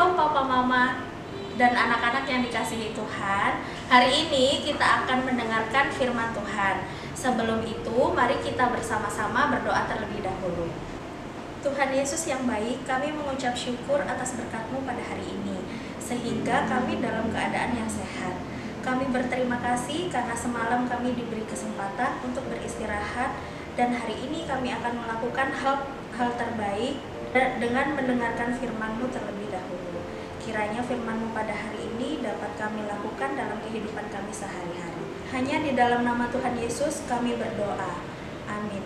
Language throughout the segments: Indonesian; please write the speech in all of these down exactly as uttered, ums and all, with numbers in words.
Shalom Papa Mama dan anak-anak yang dikasihi Tuhan. Hari ini kita akan mendengarkan firman Tuhan. Sebelum itu, mari kita bersama-sama berdoa terlebih dahulu. Tuhan Yesus yang baik, kami mengucap syukur atas berkat-Mu pada hari ini, sehingga kami dalam keadaan yang sehat. Kami berterima kasih karena semalam kami diberi kesempatan untuk beristirahat, dan hari ini kami akan melakukan hal, hal terbaik dengan mendengarkan firman-Mu terlebih dahulu. Kiranya firman-Mu pada hari ini dapat kami lakukan dalam kehidupan kami sehari-hari. Hanya di dalam nama Tuhan Yesus kami berdoa. Amin.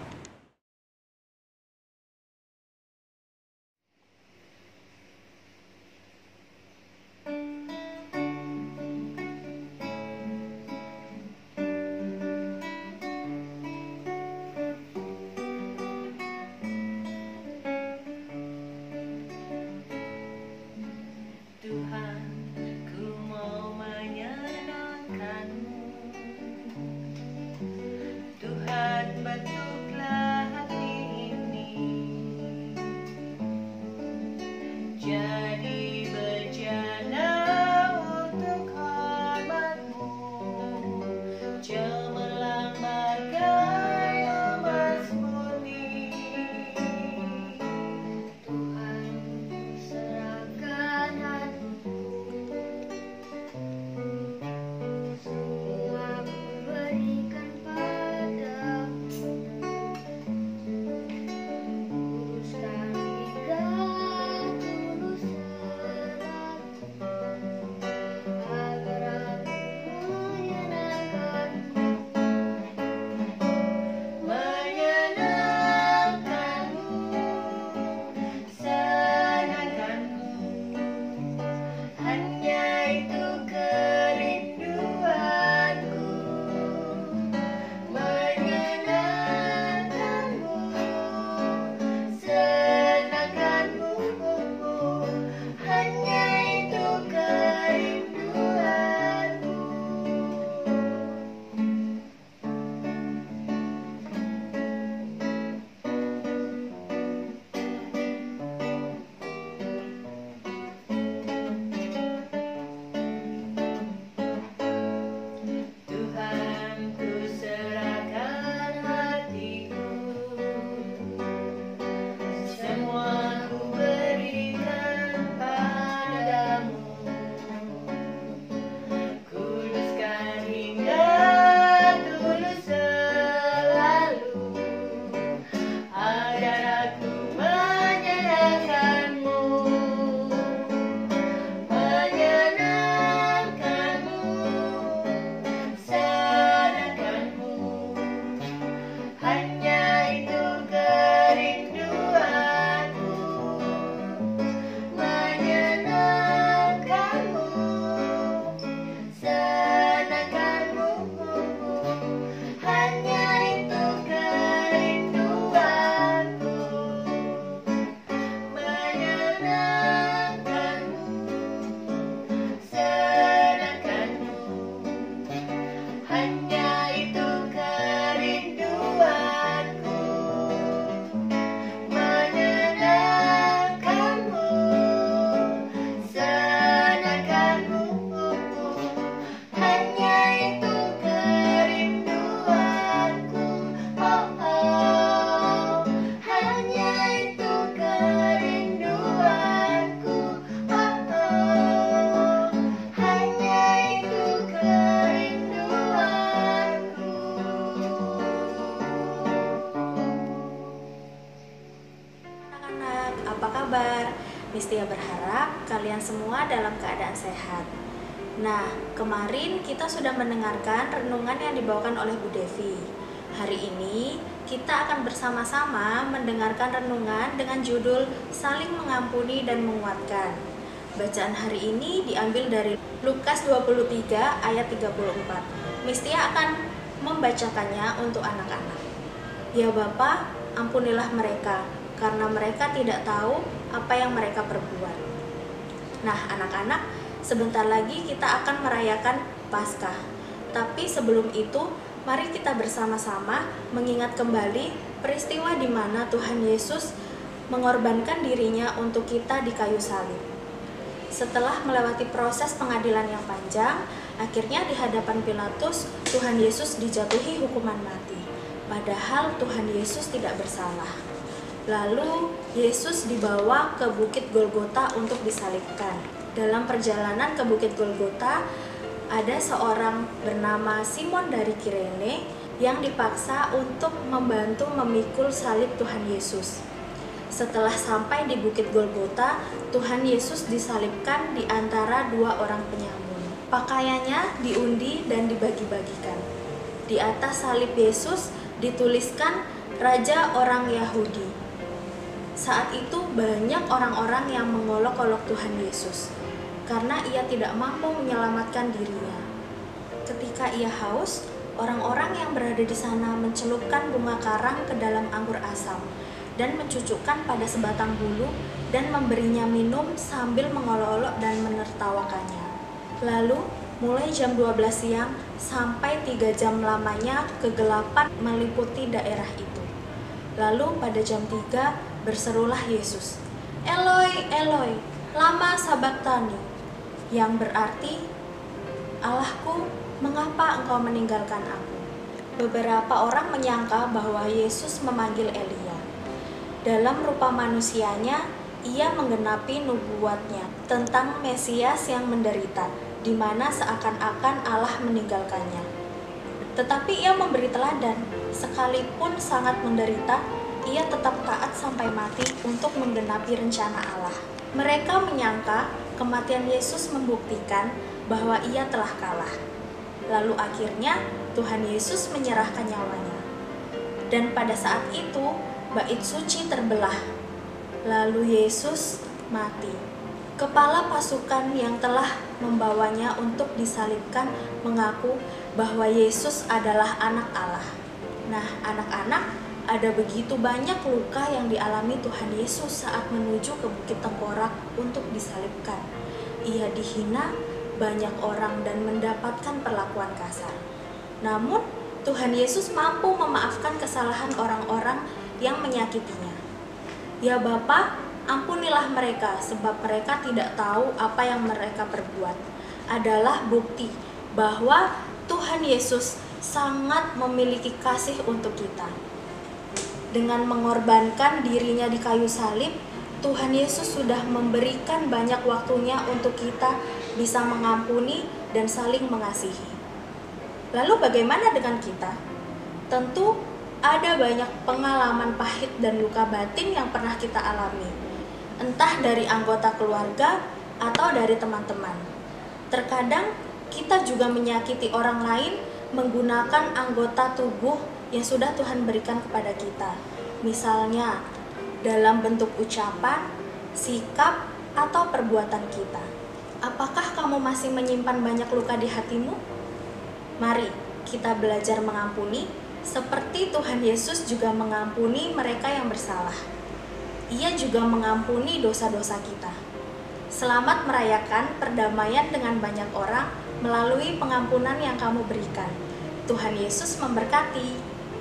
Mistia berharap kalian semua dalam keadaan sehat. Nah, kemarin kita sudah mendengarkan renungan yang dibawakan oleh Bu Devi. Hari ini kita akan bersama-sama mendengarkan renungan dengan judul Saling Mengampuni dan Menguatkan. Bacaan hari ini diambil dari Lukas dua puluh tiga ayat tiga puluh empat. Mistia akan membacakannya untuk anak-anak. Ya Bapa, ampunilah mereka, karena mereka tidak tahu apa yang mereka perbuat. Nah, anak-anak, sebentar lagi kita akan merayakan Paskah. Tapi sebelum itu, mari kita bersama-sama mengingat kembali peristiwa di mana Tuhan Yesus mengorbankan dirinya untuk kita di kayu salib. Setelah melewati proses pengadilan yang panjang, akhirnya di hadapan Pilatus, Tuhan Yesus dijatuhi hukuman mati. Padahal Tuhan Yesus tidak bersalah. Lalu Yesus dibawa ke Bukit Golgota untuk disalibkan. Dalam perjalanan ke Bukit Golgota, ada seorang bernama Simon dari Kirene yang dipaksa untuk membantu memikul salib Tuhan Yesus. Setelah sampai di Bukit Golgota, Tuhan Yesus disalibkan di antara dua orang penyamun. Pakaiannya diundi dan dibagi-bagikan. Di atas salib Yesus dituliskan Raja Orang Yahudi. Saat itu banyak orang-orang yang mengolok-olok Tuhan Yesus karena ia tidak mampu menyelamatkan dirinya. Ketika ia haus, orang-orang yang berada di sana mencelupkan bunga karang ke dalam anggur asam dan mencucukkan pada sebatang bulu dan memberinya minum sambil mengolok-olok dan menertawakannya. Lalu, mulai jam dua belas siang sampai tiga jam lamanya kegelapan meliputi daerah itu. Lalu pada jam tiga berserulah Yesus, "Eloi, Eloi, lama sabachthani," yang berarti, "Allahku, mengapa engkau meninggalkan aku?" Beberapa orang menyangka bahwa Yesus memanggil Elia. Dalam rupa manusianya, ia menggenapi nubuatnya tentang Mesias yang menderita, di mana seakan-akan Allah meninggalkannya. Tetapi ia memberi teladan, sekalipun sangat menderita, ia tetap taat sampai mati untuk menggenapi rencana Allah. Mereka menyangka kematian Yesus membuktikan bahwa ia telah kalah. Lalu akhirnya Tuhan Yesus menyerahkan nyawanya. Dan pada saat itu, bait suci terbelah. Lalu Yesus mati. Kepala pasukan yang telah membawanya untuk disalibkan mengaku bahwa Yesus adalah anak Allah. Nah, anak-anak, ada begitu banyak luka yang dialami Tuhan Yesus saat menuju ke Bukit Tengkorak untuk disalibkan. Ia dihina banyak orang dan mendapatkan perlakuan kasar. Namun, Tuhan Yesus mampu memaafkan kesalahan orang-orang yang menyakitinya. "Ya Bapa, ampunilah mereka, sebab mereka tidak tahu apa yang mereka perbuat," adalah bukti bahwa Tuhan Yesus sangat memiliki kasih untuk kita. Dengan mengorbankan dirinya di kayu salib, Tuhan Yesus sudah memberikan banyak waktunya untuk kita bisa mengampuni dan saling mengasihi. Lalu bagaimana dengan kita? Tentu ada banyak pengalaman pahit dan luka batin yang pernah kita alami, entah dari anggota keluarga atau dari teman-teman. Terkadang kita juga menyakiti orang lain menggunakan anggota tubuh yang sudah Tuhan berikan kepada kita. Misalnya, dalam bentuk ucapan, sikap, atau perbuatan kita. Apakah kamu masih menyimpan banyak luka di hatimu? Mari kita belajar mengampuni, seperti Tuhan Yesus juga mengampuni mereka yang bersalah. Ia juga mengampuni dosa-dosa kita. Selamat merayakan perdamaian dengan banyak orang melalui pengampunan yang kamu berikan. Tuhan Yesus memberkati.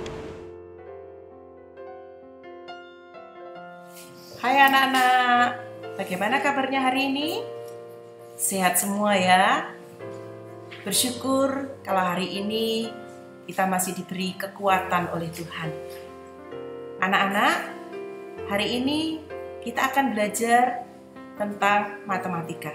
Hai anak-anak, bagaimana kabarnya hari ini? Sehat semua ya? Bersyukur kalau hari ini kita masih diberi kekuatan oleh Tuhan. Anak-anak, hari ini kita akan belajar tentang matematika.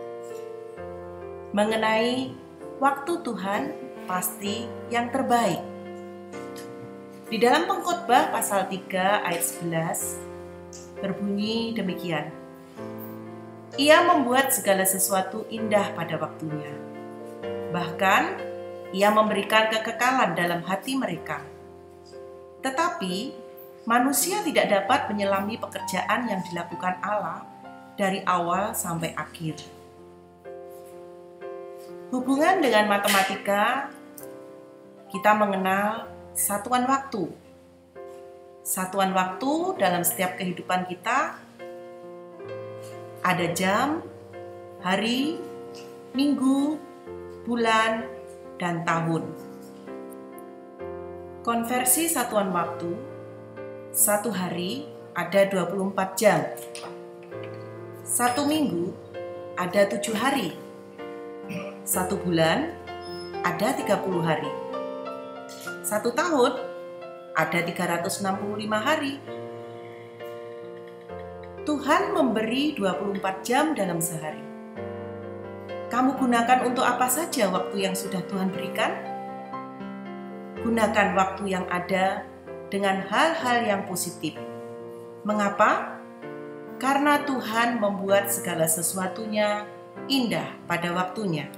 Mengenai waktu Tuhan pasti yang terbaik. Di dalam Pengkhotbah pasal tiga ayat sebelas berbunyi demikian. Ia membuat segala sesuatu indah pada waktunya. Bahkan Ia memberikan kekekalan dalam hati mereka. Tetapi manusia tidak dapat menyelami pekerjaan yang dilakukan Allah dari awal sampai akhir. Hubungan dengan matematika, kita mengenal satuan waktu. Satuan waktu dalam setiap kehidupan kita ada jam, hari, minggu, bulan, dan tahun. Konversi satuan waktu, satu hari ada dua puluh empat jam. Satu minggu ada tujuh hari. Satu bulan ada tiga puluh hari. Satu tahun ada tiga ratus enam puluh lima hari. Tuhan memberi dua puluh empat jam dalam sehari. Kamu gunakan untuk apa saja waktu yang sudah Tuhan berikan? Gunakan waktu yang ada dengan hal-hal yang positif. Mengapa? Karena Tuhan membuat segala sesuatunya indah pada waktunya.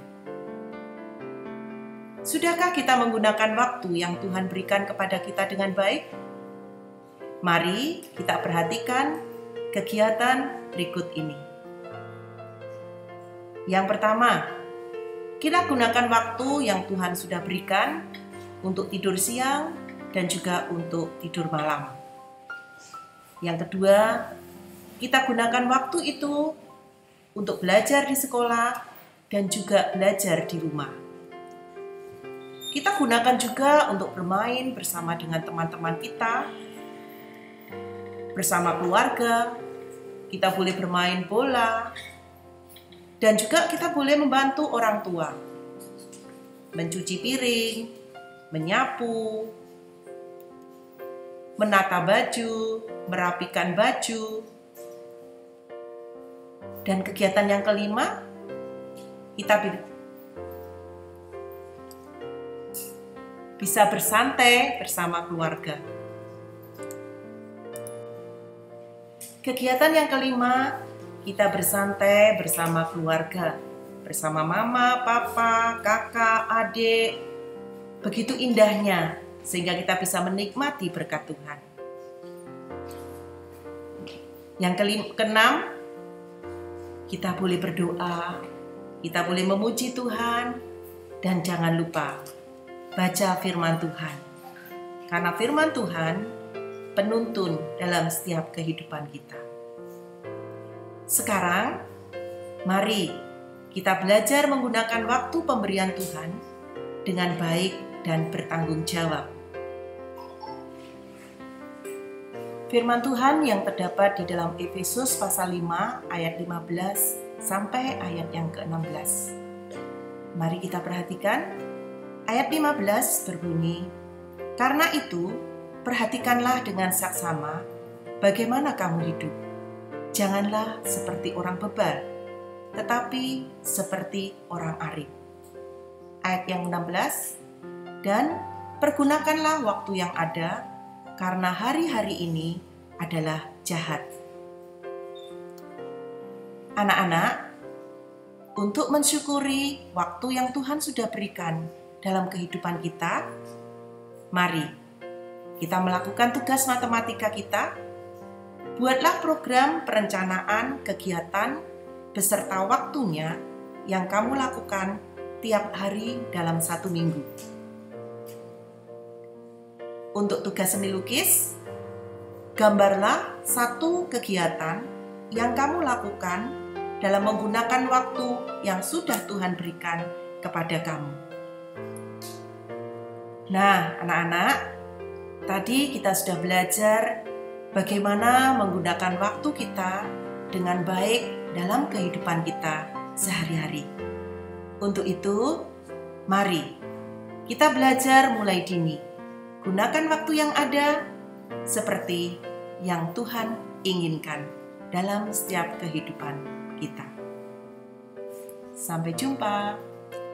Sudahkah kita menggunakan waktu yang Tuhan berikan kepada kita dengan baik? Mari kita perhatikan kegiatan berikut ini. Yang pertama, kita gunakan waktu yang Tuhan sudah berikan untuk tidur siang dan juga untuk tidur malam. Yang kedua, kita gunakan waktu itu untuk belajar di sekolah dan juga belajar di rumah. Kita gunakan juga untuk bermain bersama dengan teman-teman kita, bersama keluarga. Kita boleh bermain bola, dan juga kita boleh membantu orang tua, mencuci piring, menyapu, menata baju, merapikan baju. Dan kegiatan yang kelima, kita bisa bersantai bersama keluarga. Kegiatan yang kelima, kita bersantai bersama keluarga, bersama mama, papa, kakak, adik. Begitu indahnya, sehingga kita bisa menikmati berkat Tuhan. Yang keenam, kita boleh berdoa, kita boleh memuji Tuhan, dan jangan lupa baca firman Tuhan. Karena firman Tuhan penuntun dalam setiap kehidupan kita. Sekarang, mari kita belajar menggunakan waktu pemberian Tuhan dengan baik dan bertanggung jawab. Firman Tuhan yang terdapat di dalam Efesus pasal lima ayat lima belas sampai ayat yang ke enam belas. Mari kita perhatikan. Ayat lima belas berbunyi, "Karena itu, perhatikanlah dengan saksama bagaimana kamu hidup. Janganlah seperti orang bebal, tetapi seperti orang arif." Ayat yang enam belas, "Dan pergunakanlah waktu yang ada, karena hari-hari ini adalah jahat." Anak-anak, untuk mensyukuri waktu yang Tuhan sudah berikan dalam kehidupan kita, mari kita melakukan tugas matematika kita. Buatlah program perencanaan kegiatan beserta waktunya yang kamu lakukan tiap hari dalam satu minggu. Untuk tugas seni lukis, gambarlah satu kegiatan yang kamu lakukan dalam menggunakan waktu yang sudah Tuhan berikan kepada kamu. Nah, anak-anak, tadi kita sudah belajar bagaimana menggunakan waktu kita dengan baik dalam kehidupan kita sehari-hari. Untuk itu, mari kita belajar mulai dini. Gunakan waktu yang ada seperti yang Tuhan inginkan dalam setiap kehidupan kita. Sampai jumpa.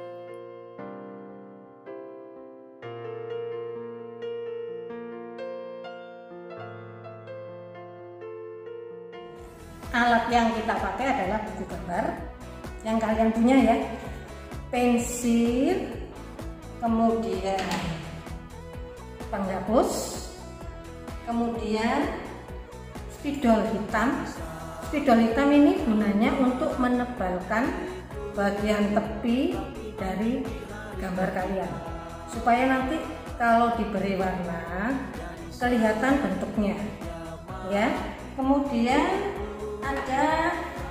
Alat yang kita pakai adalah buku gambar yang kalian punya ya, pensil, kemudian penghapus, kemudian spidol hitam. Spidol hitam ini gunanya untuk menebalkan bagian tepi dari gambar kalian, supaya nanti kalau diberi warna kelihatan bentuknya ya. Kemudian ada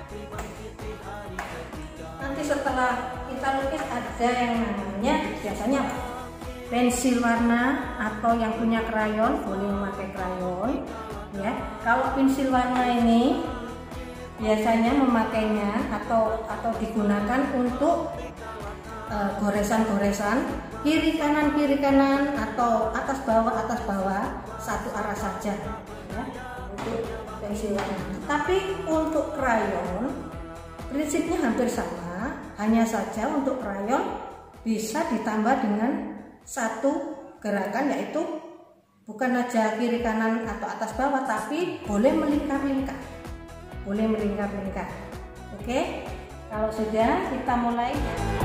nanti setelah kita lukis ada yang namanya biasanya pensil warna, atau yang punya krayon boleh memakai krayon ya. Kalau pensil warna ini biasanya memakainya atau atau digunakan untuk uh, goresan-goresan kiri kanan kiri kanan atau atas bawah atas bawah satu arah saja ya, untuk pensil warna. Tapi untuk krayon prinsipnya hampir sama, hanya saja untuk krayon bisa ditambah dengan satu gerakan, yaitu bukan aja kiri kanan atau atas bawah, tapi boleh melingkar-lingkar, boleh melingkar-lingkar. Oke, kalau sudah kita mulai.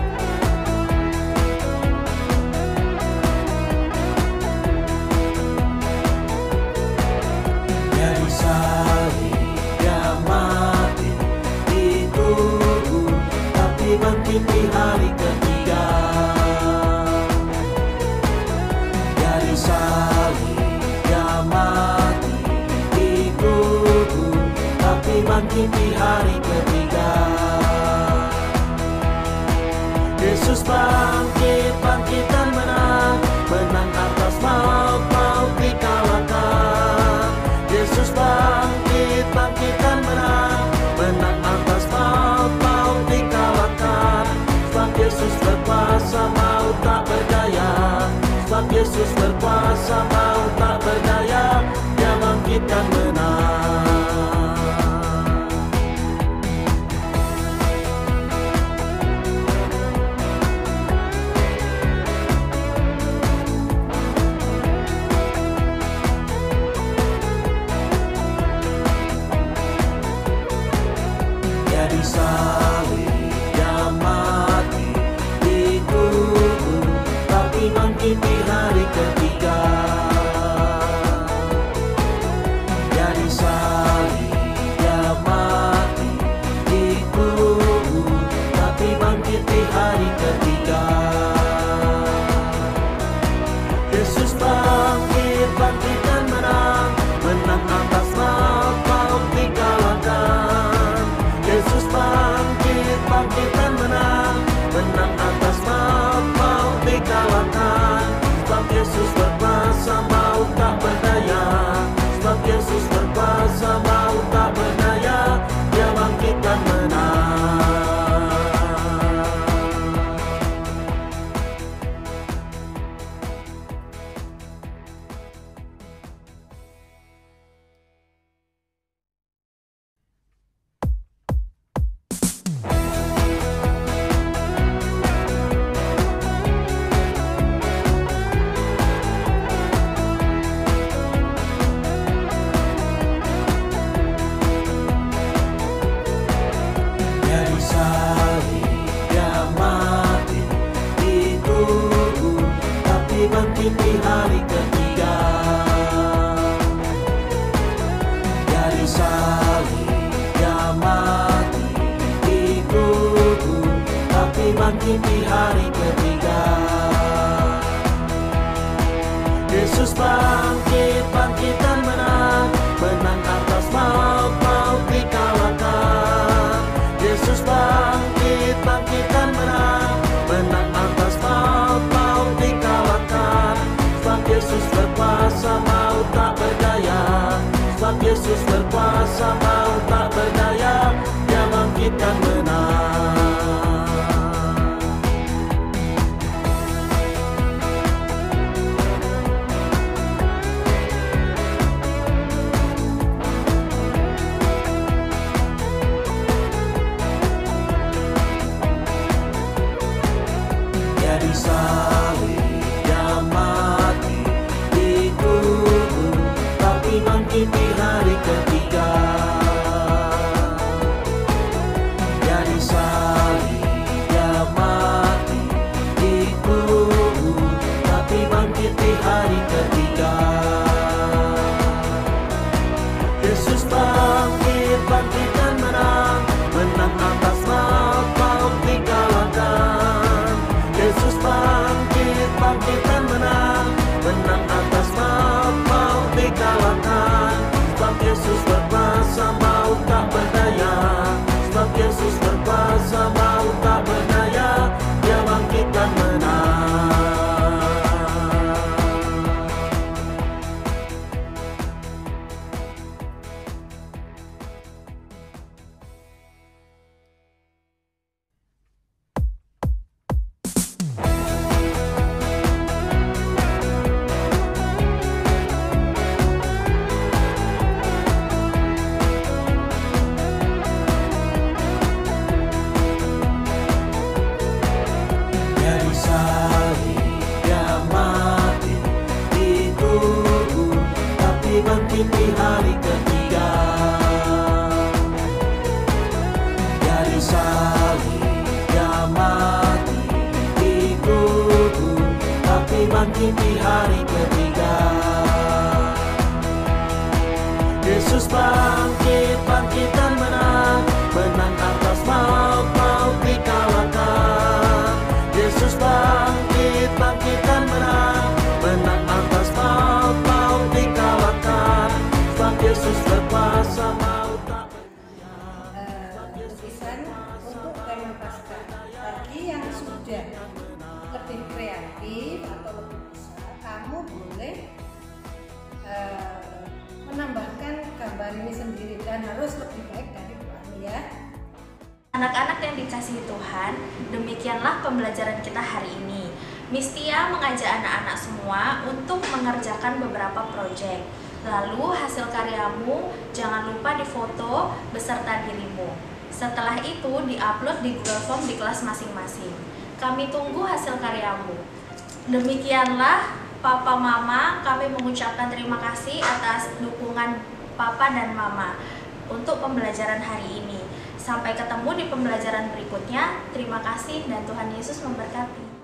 Dari salib dia mati dikubur, tapi bangkit di hari ketiga. Dari salib dia mati dikubur, tapi bangkit di hari ketiga. Yesus bangkit, bangkit dan menang, menang atas maut, maut dikalahkan. Yesus bangkit, bangkit dan menang, menang atas maut, maut dikalahkan. Sebab Yesus berkuasa, maut tak berdaya. Sebab Yesus berkuasa, maut tak berdaya. Dia bangkit dan menang. Di salib dia mati dikubur, tapi bangkit di hari ketiga. Dari salib dia mati dikubur, tapi bangkit di hari ketiga. Yesus bangkit, bangkit dan menang, menang atas maut, maut dikalahkan. Yesus bangkit, bangkit dan menang, menang atas maut, maut dikalahkan. Sebab Yesus berkuasa, maut tak berdaya. Sebab Yesus berkuasa, maut tak berdaya. Dia bangkit dan menang. Dari salib dia mati dikubur, tapi bangkit di hari ketiga. Dari salib dia mati dikubur, tapi bangkit di hari ketiga. Yesus bangkit, bangkit dan menang, menang atas maut, maut dikalahkan. Yesus bangkit, bangkit dan menang, menang atas maut, maut dikalahkan. Sebab Yesus berkuasa, maut tak berdaya. Sebab Yesus berkuasa, maut tak berdaya. Dia bangkit dan menang. Di salib dia mati dikubur, tapi bangkit di hari ketiga. Di salib dia mati dikubur, tapi bangkit di hari ketiga. Yesus bangkit, bangkit dan menang, menang atas maut, maut dikalahkan. Yesus bangkit, bangkit dan menang, menang atas maut, maut dikalahkan. Sebab Yesus berkuasa, maut tak berdaya. Sebab Yesus berkuasa, maut tak berdaya. Dia bangkit dan menang. bangkit di hari ketiga. Dari salib Dia mati ikutku, tapi bangkit di hari ketiga. Yesus bangkit, bangkit dan menang, menang atas maut, maut dikalahkan. Yesus bangkit, bangkit dan menang, menang atas maut, maut dikalahkan. Sebab Yesus berkuasa, maut tak Tulisan untuk tema Paskah. Bagi yang sudah lebih kreatif atau lebih bisa, kamu boleh uh, menambahkan gambar ini sendiri dan harus lebih baik dari buahnya ya. Anak-anak yang dikasihi Tuhan, demikianlah pembelajaran kita hari ini. Miss Tia mengajak anak-anak semua untuk mengerjakan beberapa proyek. Lalu hasil karyamu jangan lupa difoto beserta dirimu. Setelah itu diupload di Google Form di kelas masing-masing. Kami tunggu hasil karyamu. Demikianlah Papa Mama, kami mengucapkan terima kasih atas dukungan Papa dan Mama untuk pembelajaran hari ini. Sampai ketemu di pembelajaran berikutnya. Terima kasih dan Tuhan Yesus memberkati.